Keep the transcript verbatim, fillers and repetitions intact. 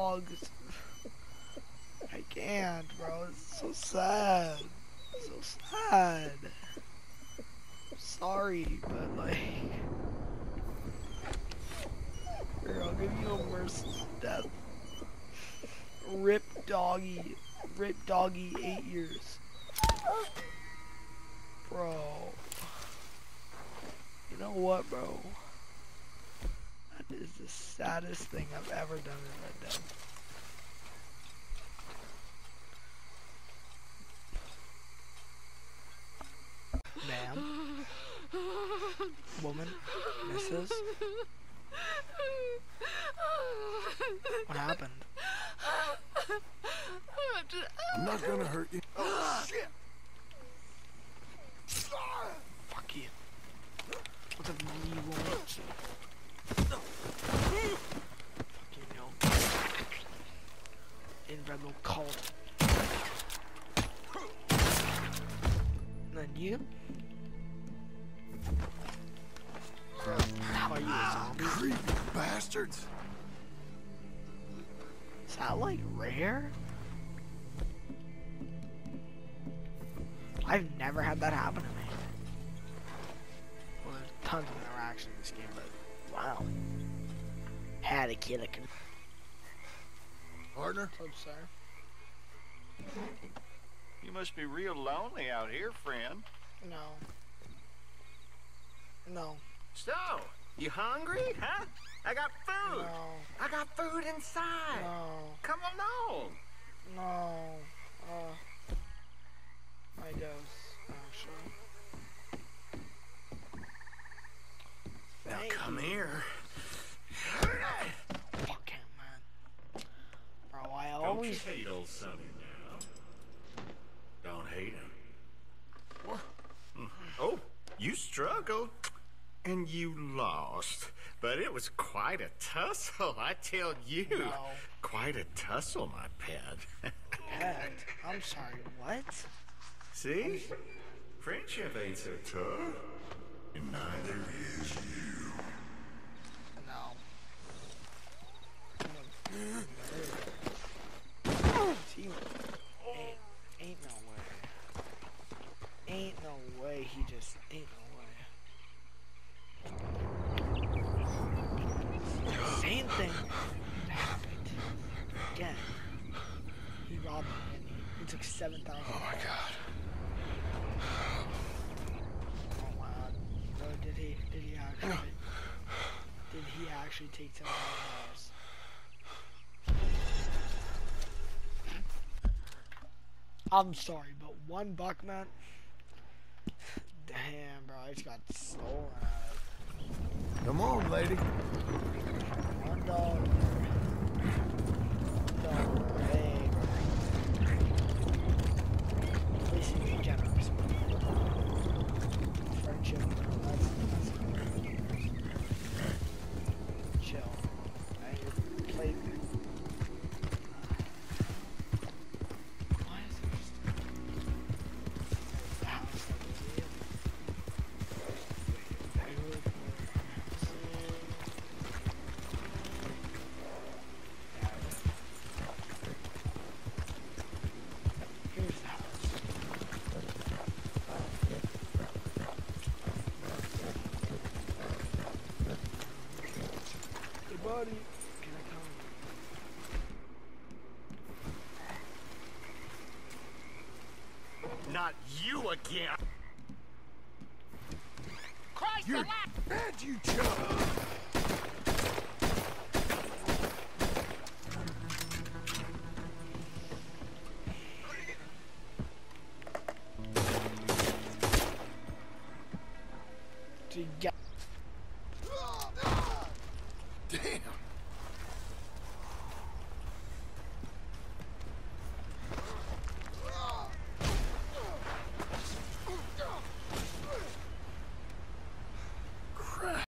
dogs. I can't, bro. It's so sad. So sad. Sorry, but like, here, I'll give you a merciless death. Rip doggy. Rip doggy eight years. Bro. You know what, bro? That is the saddest thing I've ever done in Red Dead. Ma'am? Woman? Missus? What happened? I'm not gonna hurt you. Oh, shit! Fuck you. What the fuck you want? Fucking no. In rebel cult. And then you? How are you, a zombie? Creepy bastards! Is that like rare? I've never had that happen to me. Well, there's tons of interaction in this game, but wow. Had to kill a con- Partner? What's up, sir? You must be real lonely out here, friend. No. No. So, you hungry, huh? I got food. No. I got food inside. No. Come along. No. Uh. I guess, actually. Now Thank come you. here. Fuck him, man. Bro, I Don't always. you hate old Sonny now? Don't hate him. What? Oh, you struggled. And you lost. But it was quite a tussle, I tell you. No. Quite a tussle, my pet. Pet? I'm sorry, what? See? Friendship ain't so tough. And neither is you. No. He, ain't, ain't no way. Ain't no way he just ain't no way. Same thing happened again. He robbed me and he, he took seven thousand. Oh my god. Oh my god. Bro, did he did he actually did he actually take seven thousand dollars? I'm sorry, but one buck, man. Damn, bro, I just got stolen out of Come on, lady. one dollar. One dollar. Hey, bro. At least he's generous. Friendship, bro. That's, that's chill. I play. Why is it just the house that is here? Here's the house. Hey buddy, can I come? Not you again. You're bad, you chump!